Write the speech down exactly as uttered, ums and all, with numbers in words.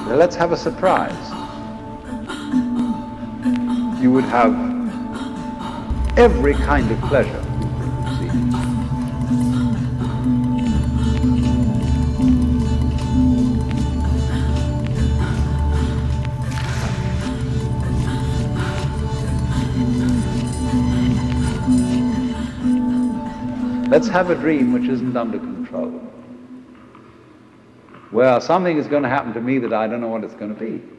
let's have a surprise. You would have every kind of pleasure. See? Let's have a dream which isn't under control, where something is going to happen to me that I don't know what it's going to be.